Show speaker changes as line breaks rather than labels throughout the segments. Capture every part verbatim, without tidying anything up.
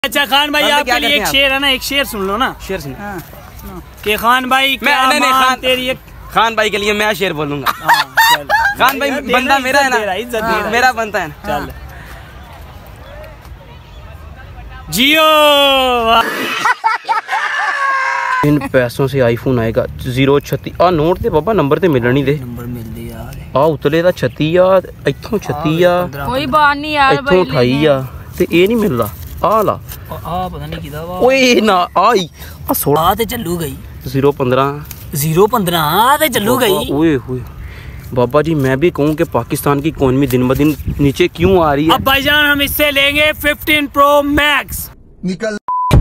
अच्छा खान भाई आपके लिए एक शेर है ना, एक शेर सुन लो ना। शेर सुन के खान भाई
मैं नहीं, नहीं, खान,
तेरी एक
खान भाई के लिए मैं शेर बोलूंगा। खान भाई बंदा मेरा है ना, इज्जत दे रहा, मेरा बनता है ना। चल
जियो।
इन पैसों से आईफोन आएगा जीरो छत्ती आ नोट ते बाबा नंबर ते मिलना नहीं दे।
नंबर मिलदे यार
आ उतले दा छत्ती आ इथों छत्ती आ
कोई बात नहीं यार
इथों अठाई आ ते ए नहीं मिलदा। आ ला
आ पता नहीं किदा वा
ओए ना आई आ सोलह
ते चलू गई
जीरो पंद्रह
जीरो पंद्रह ते चलू गई।
ओए होए बाबा जी मैं भी कहूँ कि पाकिस्तान की इकोनॉमी दिन ब दिन नीचे क्यों आ रही है।
अब भाईजान हम इससे लेंगे फिफ्टीन प्रो मैक्स।
निकल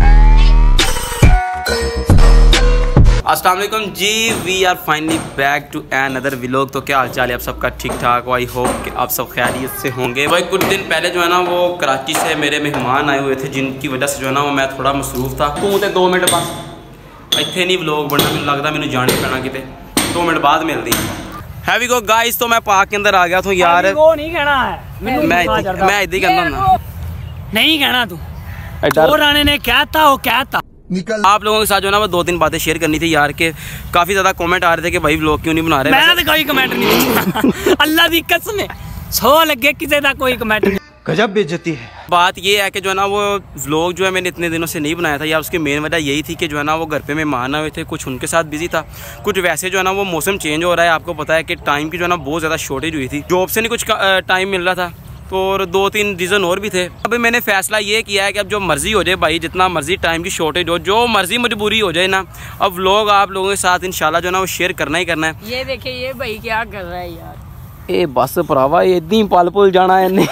अस्सलाम वालेकुम जी, we are finally back to another vlog. तो क्या हाल चाल है आप सबका? ठीक ठाक। आई होप कि आप सब खैरियत से होंगे। भाई कुछ दिन पहले जो है ना वो कराची से मेरे मेहमान आए हुए थे, जिनकी वजह से जो है ना वो मैं थोड़ा मसरूफ़ था। तू तो दो मिनट बस इतने नहीं व्लॉग बनना, मैंने लगता मैंने जाने पैना किते दो मिनट बाद मिलती हैवी गो गाइस। तो मैं पार्क के अंदर आ गया था यार।
वो नहीं कहना है,
मैं मैं इधर ही करना
नहीं कहना तू और राणे ने क्या था वो क्या था।
निकल आप लोगों के साथ जो है ना वो दो तीन बातें शेयर करनी थी यार के काफ़ी ज़्यादा कमेंट आ रहे थे कि भाई व्लॉग क्यों नहीं बना रहे।
मैं तो कोई कमेंट नहीं अल्लाह दी कसम है सो लगे किसी का कोई कमेंट नहीं।
गजब बेइज्जती है।
बात ये है कि जो है ना वो व्लॉग जो है मैंने इतने दिनों से नहीं बनाया था यार। उसकी मेन वजह यही थी कि जो है ना वो घर पे मेहमान आए हुए थे, कुछ उनके साथ बिजी था, कुछ वैसे जो है ना वो मौसम चेंज हो रहा है। आपको पता है कि टाइम की जो है ना बहुत ज़्यादा शॉर्टेज हुई थी, जॉब से नहीं कुछ टाइम मिल रहा था, तो और दो तीन रीज़न और भी थे। अभी मैंने फैसला ये किया है कि अब जो मर्ज़ी हो जाए भाई, जितना मर्ज़ी टाइम की शॉर्टेज हो, जो मर्ज़ी मजबूरी हो जाए ना, अब व्लॉग आप लोगों के साथ इंशाल्लाह जो है ना वो शेयर करना ही करना है।
ये देखिए ये भाई क्या कर रहा है यार।
ए बस भरावा इदी पल पुल जाना है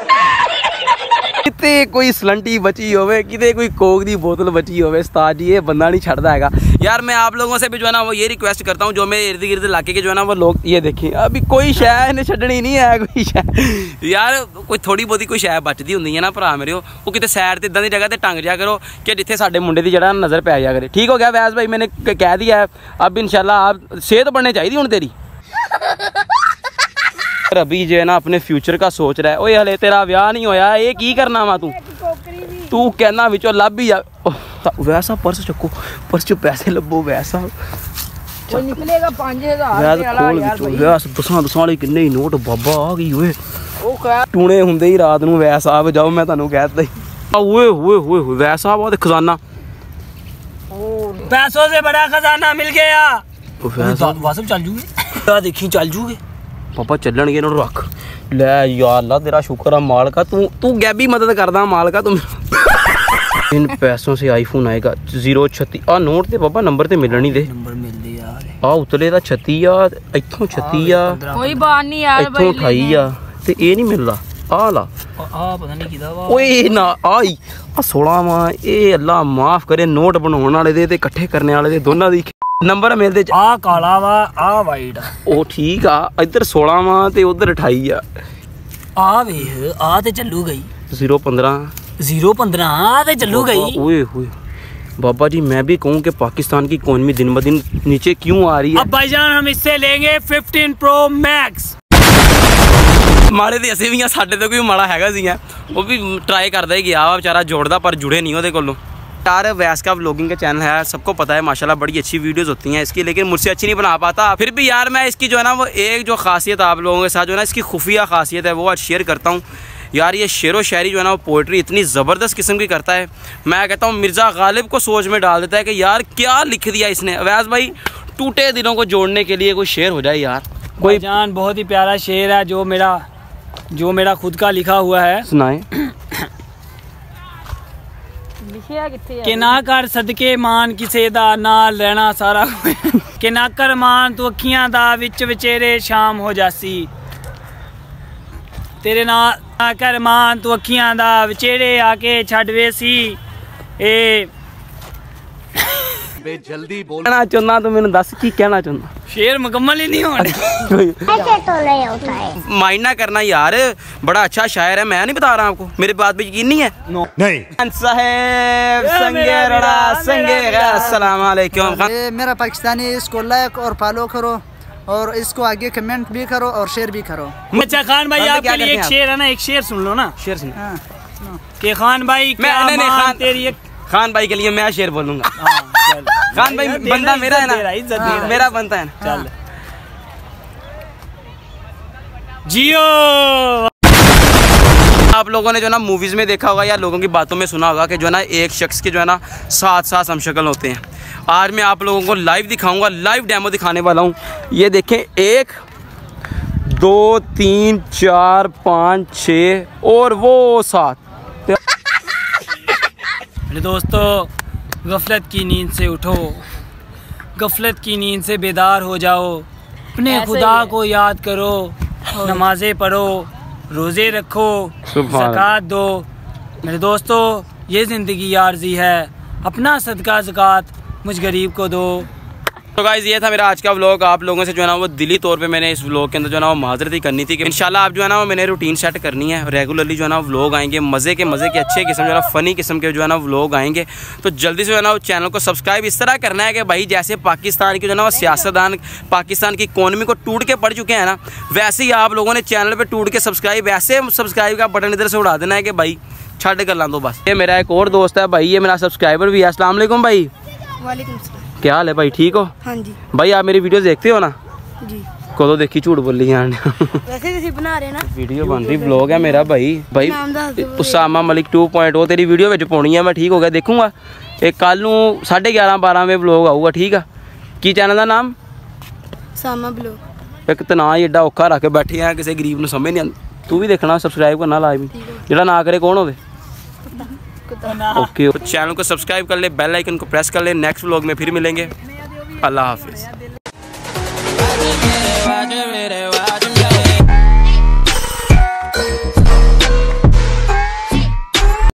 किते कोई सलंटी बची होवे, किते कोई कोक दी बोतल बची होवे, उस्ताद जी ये बंदा नहीं छड़दा हैगा
यार। मैं आप लोगों से भी जो है ना वो ये रिक्वेस्ट करता हूँ, जो मेरे इर्द गिर्द इलाके के जो है ना वो लोग ये देखें, अभी कोई शय ने छड़नी नहीं है कोई शय यार। कोई थोड़ी बहुती कोई शय बचती होंदी है ना भरा मेरे, वो किते सैड ते इदां दी जगह ते टंग जा करो कि जिथे साडे मुंडे दी जड़ा नज़र पै जा करे। ठीक हो गया वैस भाई, मैंने कह दिया है। अब इंशाल्लाह आप सेहत बननी चाहिए हुण तेरी। अभी जो है ना अपने फ्यूचर का सोच रहा है। ओए हले तेरा ब्याह नहीं होया, ये की करना वा तू तू कहना विचों लभ ही जा। वैसा पर्स चुको, पर्स च पैसे लभो वैसा
वो निकलेगा पाँच हजार
दसां दसां वाले किन्ने ही नोट बाबा आ गई ओए। टूने हुंदे ही रात नूं वैस साहब जाओ, मैं तुहानूं कह दित्ता ही। ओए होए होए वैस साहब आ ते खजाना,
पैसों से बड़ा खजाना मिल गया। वासब चल जूगे देखी चल जूगे
पापा चलन गए रख ले यार। अल्लाह तेरा शुक्र है मालका, तू तू गैबी मदद करदा मालका तुम। इन पैसों से आईफोन आएगा जीरो छत्ती आ नोट ते बाबा नंबर ते मिलना नहीं दे।
नंबर मिलदे यार
आ उतले दा छत्ती आ इथों छत्ती आ
कोई बात नहीं यार
इथों अठाई आ ते ए नहीं मिलदा। आ ला
आ पता नहीं किदा वा
ओए ना आई आ सोलह वा ए अल्लाह माफ करे। नोट बनाउण वाले दे ते इकट्ठे करने वाले दे दोनों दी नंबर मिलते।
आ काला वा आ वाइट
ओ ठीक आ, इधर सोलह वा ते उधर अठाई आ।
आ वेख आ ते चलू गई
जीरो पंद्रह
जीरो पंद्रह आ ते चलू गई।
ओए होए बाबा जी मैं भी कहूँ कि पाकिस्तान की इकोनॉमी दिन ब दिन नीचे क्यों आ रही है।
अब भाईजान हम इससे लेंगे फिफ्टीन प्रो मैक्स।
माड़े ते असीं भी आ, साडे ते कोई माड़ा हैगा सी है, वो भी ट्राई करदा ही गया बेचारा जोड़दा, पर जुड़े नहीं ओहदे कोलों। यार वैस का व्लॉगिंग का चैनल है, सबको पता है माशाल्लाह बड़ी अच्छी वीडियोस होती हैं इसकी, लेकिन मुझसे अच्छी नहीं बना पाता। फिर भी यार मैं इसकी जो है ना वो एक जो खासियत आप लोगों के साथ जो है ना इसकी खुफिया खासियत है वो आज शेयर करता हूँ यार। ये शेर व शायरी जो है ना वो पोइट्री इतनी ज़बरदस्त किस्म की करता है, मैं कहता हूँ मिर्ज़ा गालिब को सोच में डाल देता है कि यार क्या लिख दिया इसने। वैस भाई टूटे दिलों को जोड़ने के लिए कोई शेर हो जाए यार।
कोई जान बहुत ही प्यारा शेर है जो मेरा जो मेरा खुद का लिखा हुआ है,
सुनाए।
कि ना कर सदके मान किसे दा नाल रहना सारा कि ना कर मान तू अखियां दा विच विचेरे शाम हो जासी तेरे ना ना कर मान तू अखियां दा विचेरे आके छड़ वेसी। ए
जल्दी बोलना चाहना तो मैंने दस की कहना चाहना।
शेर मुकम्मल ही नहीं
होना माइंड ना करना यार, बड़ा अच्छा शायर है, मैं नहीं बता रहा आपको, मेरे बात पे यकीन नहीं है।
नो नहीं
साहेब संगे रड़ा संगे अस्सलाम वालेकुम।
मेरा पाकिस्तानी इसको लाइक और फॉलो करो और इसको आगे कमेंट भी करो और शेयर भी करो।
अच्छा खान भाई आपके लिए एक शेर है ना, एक शेर सुन लो ना।
शेर सुन।
कि खान भाई
मैं
क्या
नहीं, नहीं,
मान
खान-
तेरी एक
खान भाई के लिए मैं शेर बोलूंगा।
हाँ, चल।
खान भाई
दे
बंदा
रहा,
मेरा है
इज्जत दे रहा,
ना,
इज्जत दे रहा।
मेरा बनता है ना।
चल जियो।
आप लोगों ने जो ना मूवीज में देखा होगा या लोगों की बातों में सुना होगा कि जो है ना एक शख्स के जो है ना सात सात हमशक्ल होते हैं। आज मैं आप लोगों को लाइव दिखाऊंगा, लाइव डेमो दिखाने वाला हूँ। ये देखें, एक दो तीन चार पाँच छः और वो सात।
मेरे दोस्तों, गफलत की नींद से उठो, गफलत की नींद से बेदार हो जाओ, अपने
ऐसे
खुदा
ही है।
को याद करो, नमाजें पढ़ो, रोज़े रखो,
सुभान
ज़कात दो। मेरे दोस्तों, ये ज़िंदगी आर्जी है, अपना सदका ज़कात मुझ गरीब को दो।
तो गाइस, ये था मेरा आज का व्लॉग। आप लोगों से जो है ना वो दिली तौर पे मैंने इस व्लॉग के अंदर जो है ना वो माजरत ही करनी थी कि इंशाल्लाह आप जो है ना वो मैंने रूटीन सेट करनी है। रेगुलरली जो है ना व्लॉग आएंगे, मज़े के मज़े के अच्छे किस्म जो है ना फ़नी किस्म के जो है ना व्लॉग आएंगे। तो जल्दी से जो है ना वो चैनल को सब्सक्राइब इस तरह करना है कि भाई जैसे पाकिस्तान की जो है ना वो सियासतदान पाकिस्तान की इकोनॉमी को टूट के पड़ चुके हैं ना, वैसे ही आप लोगों ने चैनल पर टूट के सब्सक्राइब ऐसे सब्सक्राइब का बटन इधर से उड़ा देना है कि भाई छड़ कर ला दो बस। ये मेरा एक और दोस्त है भाई, ये मेरा सब्सक्राइबर भी है। अस्सलाम वालेकुम भाई।
वालेकुम सलाम।
क्या हाल है भाई, ठीक हो?
हाँ जी
भाई आप मेरी वीडियोस देखते हो ना?
जी।
कदों देखी, झूठ बोल रही हैं।
वैसे जैसे बना रहे ना
वीडियो बन रही, व्लॉग है मेरा भाई। भाई
नाम दस दो।
Usama Malik two point O तेरी वीडियो ਵਿੱਚ ਪਾਉਣੀ ਹੈ। मैं ठीक हो गया, देखूंगा। एक कल ਨੂੰ साढ़े ग्यारह बारह में व्लॉग आऊगा, ठीक है? की चैनल का नाम?
सामा ब्लॉग।
एक तो ना ही एडा औखा रख के बैठे हैं, किसी गरीब ਨੂੰ समझ नहीं आती। तू भी देखना, सब्सक्राइब करना लाजमी। ਜਿਹੜਾ ना करे कौन होवे? ओके, चैनल को सब्सक्राइब कर ले, बेल आइकन को प्रेस कर ले। नेक्स्ट व्लॉग में फिर मिलेंगे। अल्लाह हाफिज़।